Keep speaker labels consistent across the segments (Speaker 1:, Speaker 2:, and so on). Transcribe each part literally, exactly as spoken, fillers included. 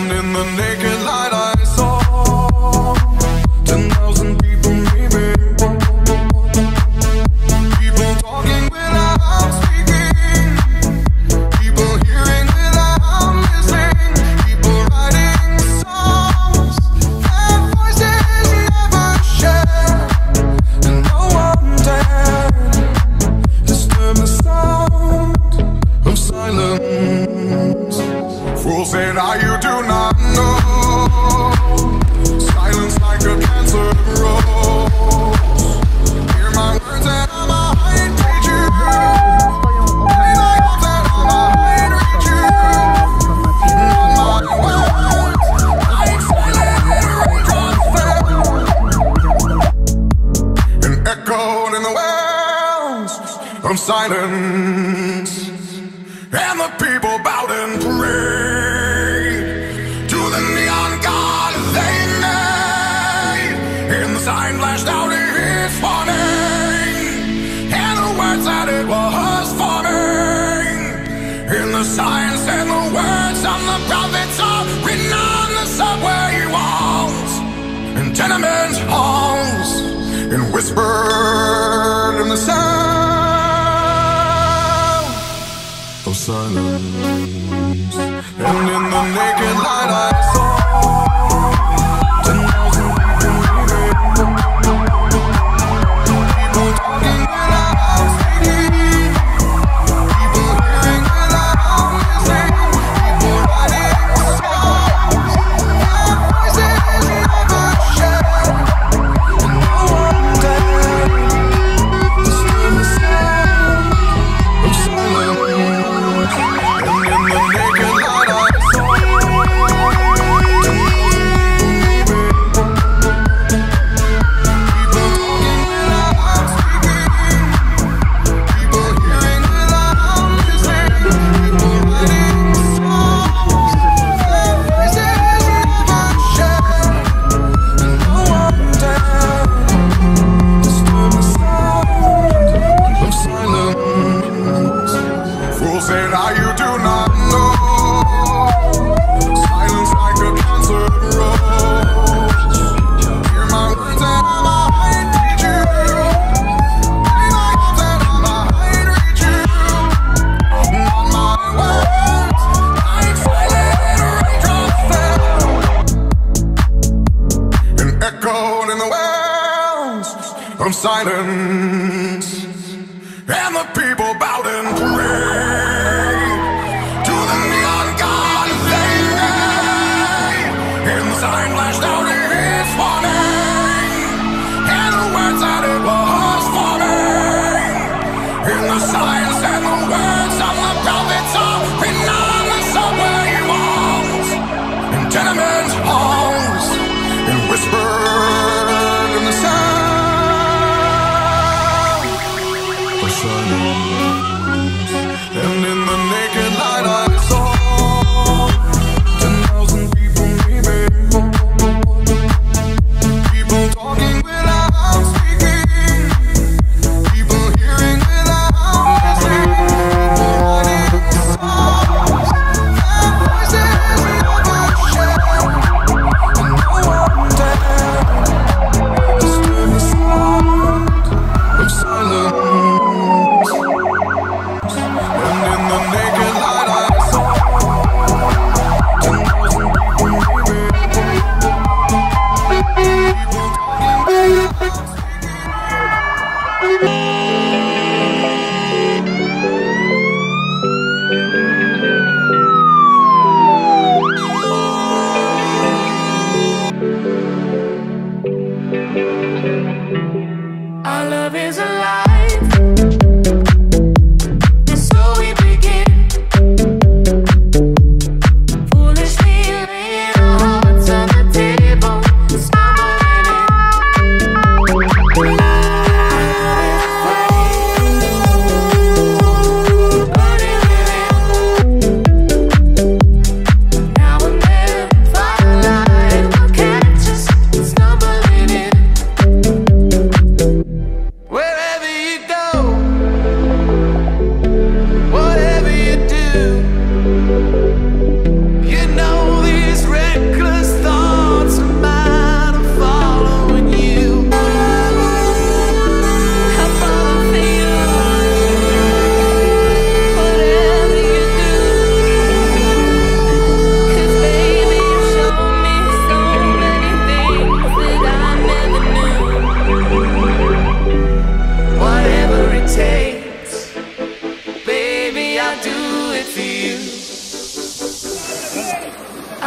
Speaker 1: And in the naked light I saw ten thousand people, maybe. People talking without speaking, people hearing without listening, people writing songs their voices never shared, and no one dared disturb the sound of silence. Fools say now you do not know. Silence like a cancer grows. Hear my words and I might reach you. Play my hopes and I might reach you. Not my words, like silent raindrops fell and echoed in the wells of silence. And the people bowed and prayed to the neon god they made. And the sign flashed out its warning, and the words that it was forming. And the sign said the words of the prophets are written on the subway walls and tenement halls, and whispered in the sound of silence. And in the naked light I saw ten thousand people moving, people talking without speaking, people hearing without listening, people writing songs their voices never shared, and no one dared disturb the sound of silence. Of silence, and the people bowed and prayed to the neon god they made. And the sign flashed out its warning, and the words that it was forming. And the sign said the words of the prophets are written on the subway walls and tenement halls, and whispered in the sound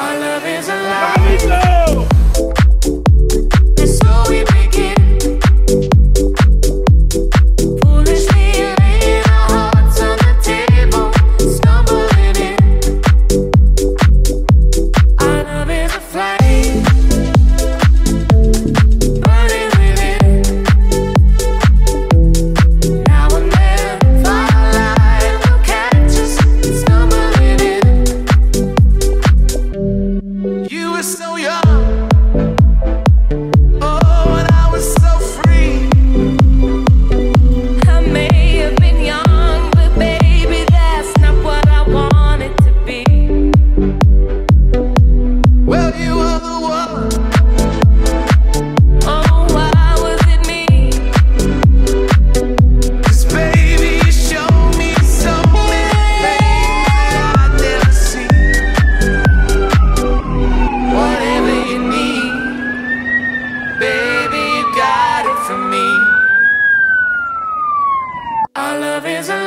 Speaker 2: Our love is a